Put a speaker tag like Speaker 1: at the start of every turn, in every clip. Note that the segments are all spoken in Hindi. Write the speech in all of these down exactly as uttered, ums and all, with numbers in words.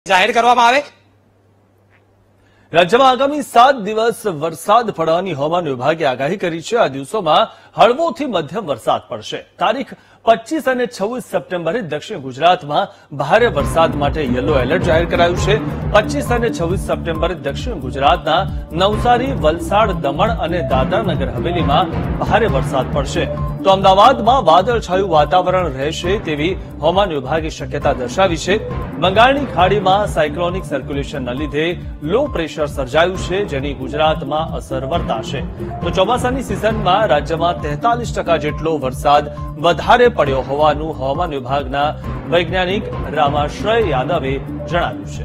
Speaker 1: જાહેર કરવામાં આવે।
Speaker 2: રાજ્યમાં આગામી સાત દિવસ વરસાદ પડવાની હવામાન વિભાગે આગાહી કરી છે। આ દિવસોમાં હળવોથી મધ્યમ વરસાદ પડશે। તારીખ પચીસ અને છવ્વીસ સપ્ટેમ્બરે દક્ષિણ ગુજરાતમાં ભારે વરસાદ માટે યલો એલર્ટ જાહેર કરાયું છે। પચીસ અને છવ્વીસ સપ્ટેમ્બરે દક્ષિણ ગુજરાતના નવસારી, વલસાડ, દમણ અને દાદરાનગર હવેલીમાં ભારે વરસાદ પડશે। તો અમદાવાદમાં વાદળછાયું વાતાવરણ રહેશે તેવી હવામાન વિભાગે શક્યતા દર્શાવી છે। બંગાળની ખાડીમાં સાયક્લોનિક સર્ક્યુલેશનના લીધે લો પ્રેશર સર્જાયું છે, જેની ગુજરાતમાં અસર વર્તાશે। તો ચોમાસાની સિઝનમાં રાજ્યમાં તેતાલીસ ટકા જેટલો વરસાદ વધારે પડ્યો હોવાનું હવામાન વિભાગના વૈજ્ઞાનિક રામાશ્રય યાદવે જણાવ્યું છે।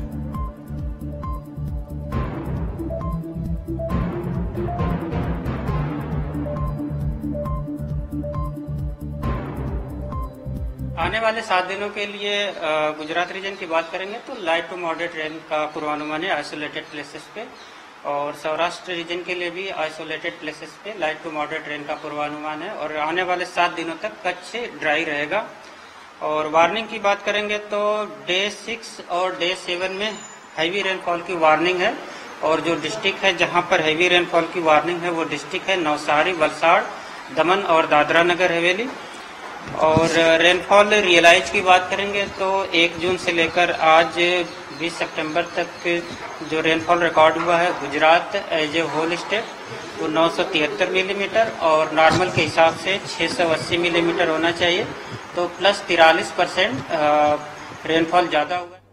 Speaker 3: आने वाले सात दिनों के लिए गुजरात रीजन की बात करेंगे तो लाइट टू मॉडरेट रेन का पूर्वानुमान है आइसोलेटेड प्लेसेस पे, और सौराष्ट्र रीजन के लिए भी आइसोलेटेड प्लेसेस पे लाइट टू मॉडरेट रेन का पूर्वानुमान है। और आने वाले सात दिनों तक कच्छ ड्राई रहेगा। और वार्निंग की बात करेंगे तो डे सिक्स और डे सेवन में हैवी रेनफॉल की वार्निंग है। और जो डिस्ट्रिक्ट है जहां पर हैवी रेनफॉल की वार्निंग है वो डिस्ट्रिक्ट है नवसारी, वलसाड़, दमन और दादरा नगर हवेली। और रेनफॉल रियलाइज की बात करेंगे तो एक जून से लेकर आज बीस सितंबर तक जो रेनफॉल रिकॉर्ड हुआ है Gujarat as a whole state वो नौ सौ तिहत्तर मिलीमीटर और नॉर्मल के हिसाब से छह सौ अस्सी मिलीमीटर होना चाहिए। तो प्लस तिरालीस परसेंट रेनफॉल ज़्यादा हुआ।